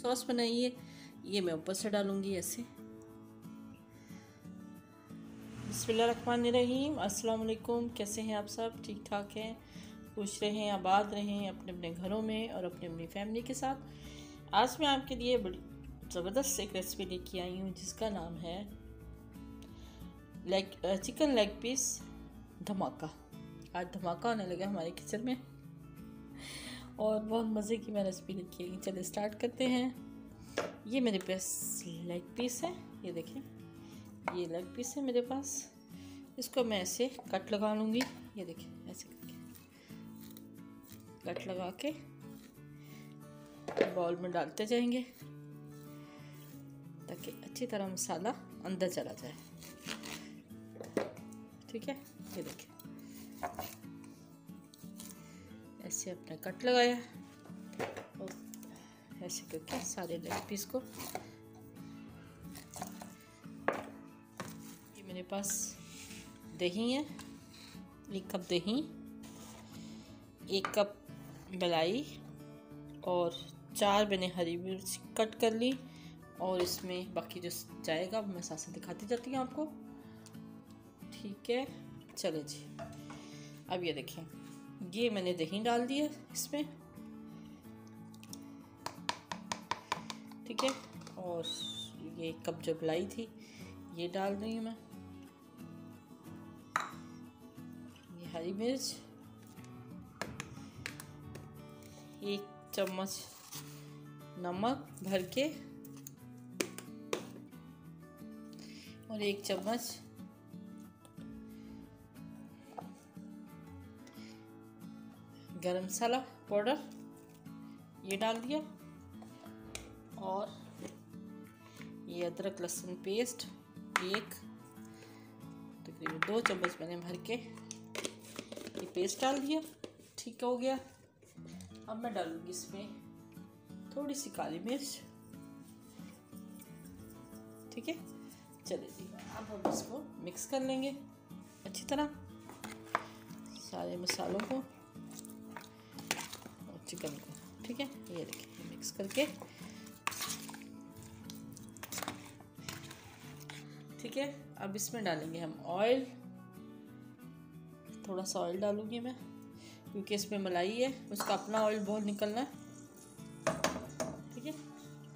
Sauce बनाई है, ये मैं ऊपर से डालूंगी ऐसे। बिस्मिल्लाहिर्रहमानिर्रहीम। अस्सलाम वालेकुम। कैसे हैं आप सब? ठीक ठाक हैं, खुश रहें, आबाद रहें अपने अपने घरों में और अपनी अपनी फैमिली के साथ। आज मैं आपके लिए बड़ी ज़बरदस्त एक रेसिपी लेके आई हूँ जिसका नाम है चिकन लेग पीस धमाका। आज धमाका होने लगा हमारे किचन में और बहुत मज़े की मैं रेसिपी लेके आई। चलिए स्टार्ट करते हैं। ये मेरे पास लेग पीस है, ये देखें, ये लेग पीस है मेरे पास। इसको मैं ऐसे कट लगा लूँगी, ये देखें ऐसे करके कट लगा के बाउल में डालते जाएंगे ताकि अच्छी तरह मसाला अंदर चला जाए। ठीक है, ये देखें ऐसे अपने कट लगाया और ऐसे करके सारे लेग पीस को। ये मेरे पास दही है, 1 कप दही, 1 कप मलाई और 4 मैंने हरी मिर्च कट कर ली और इसमें बाकी जो जाएगा वो मैं साथ साथ दिखाती जाती हूँ आपको। ठीक है, चले जी। अब ये देखें, ये मैंने दही डाल दिया इसमें, ठीक है, और ये 1 कप जो मलाई थी ये डाल रही हूँ मैं। ये हरी मिर्च, 1 चम्मच नमक भर के और 1 चम्मच गरम मसाला पाउडर ये डाल दिया और ये अदरक लहसुन पेस्ट तकरीबन 2 चम्मच मैंने भर के ये पेस्ट डाल दिया। ठीक हो गया। अब मैं डालूंगी इसमें थोड़ी सी काली मिर्च। ठीक है, चलिए जी। अब हम इसको मिक्स कर लेंगे अच्छी तरह सारे मसालों को और चिकन को। ठीक है, ये देखिए मिक्स करके। ठीक है, अब इसमें डालेंगे हम ऑयल। थोड़ा सा ऑयल डालूंगी मैं क्योंकि इसमें मलाई है, उसका अपना ऑयल बहुत निकलना है। ठीक है,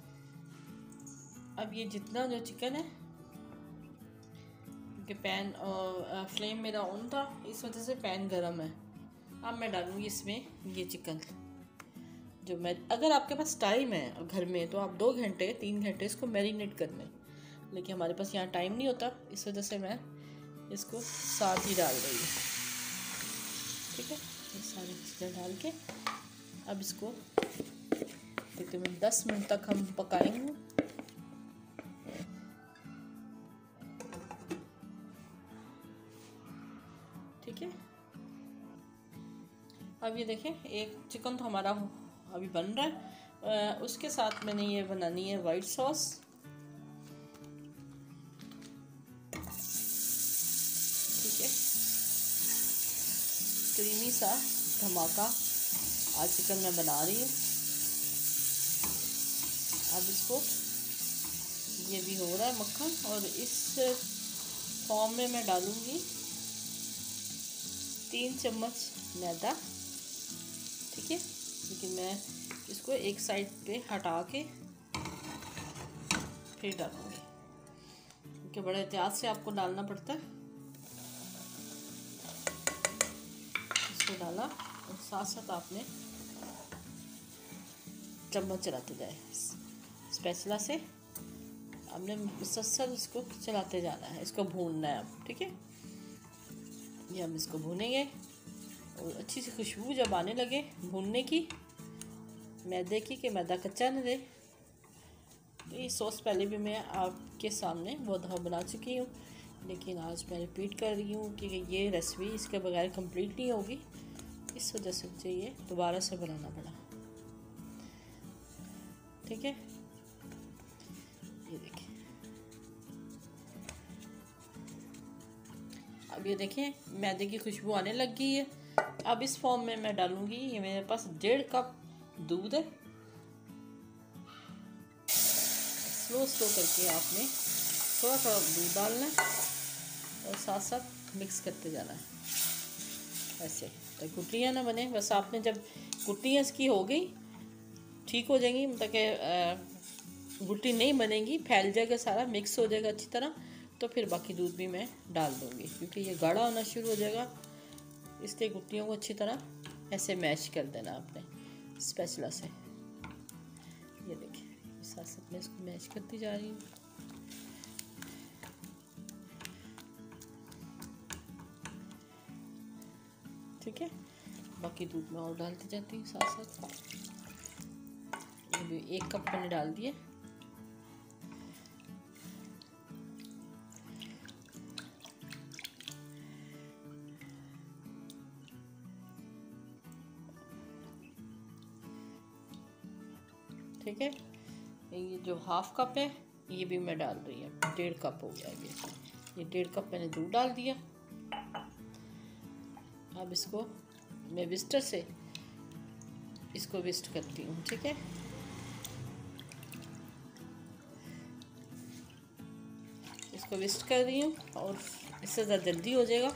अब ये जितना जो चिकन है, क्योंकि पैन फ्लेम मेरा ऑन था इस वजह से पैन गरम है। अब मैं डालूंगी इसमें ये चिकन जो मैं, अगर आपके पास टाइम है घर में तो आप 2 घंटे 3 घंटे इसको मैरिनेट कर लें, लेकिन हमारे पास यहाँ टाइम नहीं होता, इस वजह से मैं इसको साथ ही डाल रही हूँ। ठीक है, ये सारी चीज़ें डाल के अब इसको तकरीबन 10 मिनट तक हम पकाएंगे। ठीक है, अब ये देखें एक चिकन तो हमारा अभी बन रहा है। उसके साथ मैंने ये बनानी है वाइट सॉस। ठीक है, क्रीमी सा धमाका आज चिकन मैं बना रही हूँ। अब इसको ये भी हो रहा है मक्खन और इस फॉर्म में मैं डालूँगी 3 चम्मच मैदा। ठीक है, लेकिन मैं इसको एक साइड पे हटा के फिर डालूँगी क्योंकि बड़े एहतियात से आपको डालना पड़ता है। इसको डाला और साथ साथ आपने चम्मच चलाते जाए स्पैचुला से, हमने मुसलसल इसको चलाते जाना है, इसको भूनना है अब। ठीक है, ये हम इसको भूनेंगे और अच्छी सी खुशबू जब आने लगे भूनने की, मैदे की, कि मैदा कच्चा न रहे। तो ये सॉस पहले भी मैं आपके सामने बहुत दफ़ा बना चुकी हूँ, लेकिन आज मैं रिपीट कर रही हूँ कि ये रेसिपी इसके बगैर कंप्लीट नहीं होगी, इस वजह से मुझे ये दोबारा से बनाना पड़ा। ठीक है, ये देखिए, अब ये देखें मैदे की खुशबू आने लग गई है। अब इस फॉर्म में मैं डालूंगी, ये मेरे पास 1.5 कप दूध है, स्लो स्लो करके आपने थोड़ा थोड़ा दूध डालना है और साथ साथ मिक्स करते जाना है ऐसे, तो गुटलियाँ ना बने। बस आपने जब गुटलियाँ इसकी हो गई, ठीक हो जाएंगी, मतलब कि गुटली नहीं बनेंगी, फैल जाएगा सारा, मिक्स हो जाएगा अच्छी तरह, तो फिर बाकी दूध भी मैं डाल दूँगी, क्योंकि ये गाढ़ा होना शुरू हो जाएगा। इसलिए गुटलियों को अच्छी तरह ऐसे मैश कर देना आपने स्पैचुला से। ये देखिए साथ साथ मैं इसको मैश करती जा रही हूँ। ठीक है, बाकी दूध में और डालती जाती हूँ साथ साथ। ये भी 1 कप मैंने डाल दिया। ठीक है, ये जो 1/2 कप है ये भी मैं डाल रही हूँ, 1.5 कप हो गया ये 1.5 कप मैंने दूध डाल दिया। अब इसको मैं विस्टर से इसको विस्ट करती हूँ। ठीक है, इसको विस्ट कर रही हूँ और इससे ज़्यादा जल्दी हो जाएगा।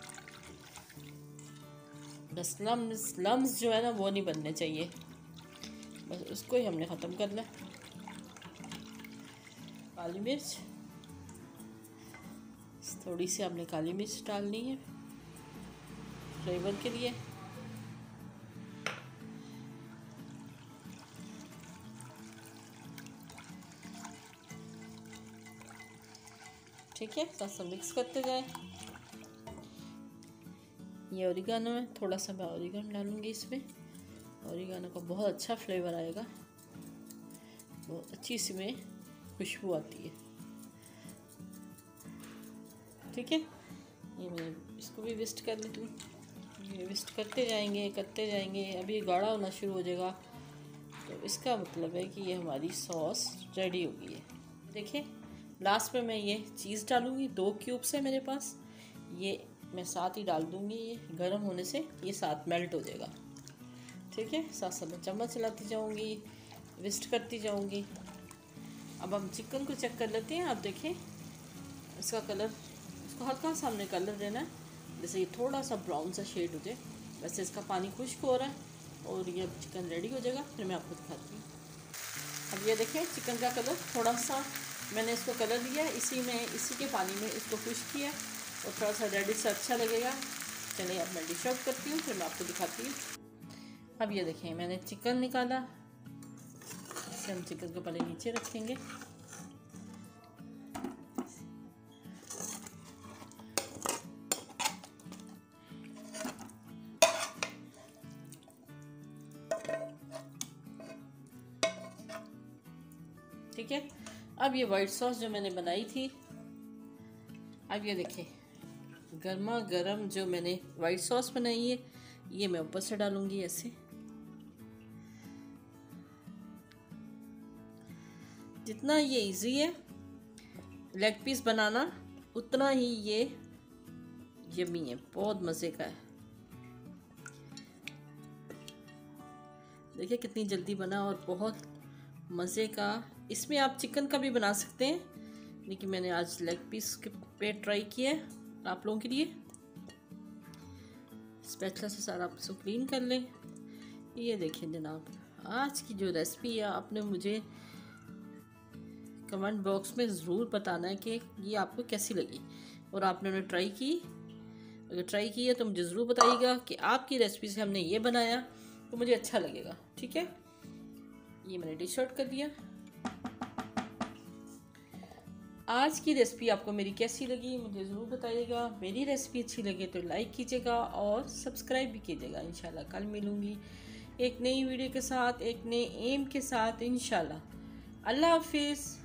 बस लम्स जो है ना वो नहीं बनने चाहिए, बस उसको ही हमने ख़त्म करना है। काली मिर्च, थोड़ी सी आपने काली मिर्च डालनी है फ्लेवर के लिए। ठीक है, साथ साथ मिक्स करते जाए। ये ओरिगानो है, थोड़ा सा मैं ओरिगानो डालूंगी इसमें। ओरिगानो का बहुत अच्छा फ्लेवर आएगा, बहुत अच्छी इसमें खुशबू आती है। ठीक है, ये मैं इसको भी विस्ट कर लेती हूँ। ये विस्ट करते जाएंगे। अभी गाढ़ा होना शुरू हो जाएगा, तो इसका मतलब है कि ये हमारी सॉस रेडी हो गई है। देखिए लास्ट में मैं ये चीज़ डालूँगी, 2 क्यूब्स है मेरे पास, ये मैं साथ ही डाल दूँगी। ये गर्म होने से ये साथ मेल्ट हो जाएगा। ठीक है, साथ साथ मैं चम्मच चलाती जाऊँगी, विस्ट करती जाऊँगी। अब हम चिकन को चेक कर लेते हैं। आप देखें इसका कलर, इसको हल्का सा हमने कलर देना है, जैसे ये थोड़ा सा ब्राउन सा शेड हो जाए। वैसे इसका पानी खुश्क हो रहा है और ये चिकन रेडी हो जाएगा, फिर मैं आपको दिखाती हूँ। अब ये देखें चिकन का कलर, थोड़ा सा मैंने इसको कलर दिया, इसी के पानी में इसको खुश्क किया और थोड़ा सा रेडिश से अच्छा लगेगा। चलिए अब मैं डिश आउट करती हूँ, फिर मैं आपको दिखाती हूँ। अब ये देखें मैंने चिकन निकाला, इसे हम चिकन को पहले नीचे रखेंगे। ठीक है, अब ये वाइट सॉस जो मैंने बनाई थी, अब ये देखें गर्मा गर्म जो मैंने वाइट सॉस बनाई है, ये मैं ऊपर से डालूंगी ऐसे। जितना ये इजी है लेग पीस बनाना, उतना ही ये यम्मी है, बहुत मज़े का है। देखिए कितनी जल्दी बना और बहुत मज़े का। इसमें आप चिकन का भी बना सकते हैं, लेकिन मैंने आज लेग पीस पे ट्राई किया है आप लोगों के लिए। स्पैचुला से सारा आप इसको क्लीन कर लें। ये देखें जनाब, आज की जो रेसिपी है आपने मुझे कमेंट बॉक्स में ज़रूर बताना है कि ये आपको कैसी लगी और आपने उन्हें ट्राई की। अगर ट्राई की है तो मुझे ज़रूर बताइएगा कि आपकी रेसिपी से हमने ये बनाया तो मुझे अच्छा लगेगा। ठीक है, ये मैंने डिश आउट कर दिया। आज की रेसिपी आपको मेरी कैसी लगी मुझे ज़रूर बताइएगा। मेरी रेसिपी अच्छी लगे तो लाइक कीजिएगा और सब्सक्राइब भी कीजिएगा। इंशाल्लाह कल मिलूँगी एक नई वीडियो के साथ, एक नए एम के साथ इंशाल्लाह। अल्लाह हाफिज़।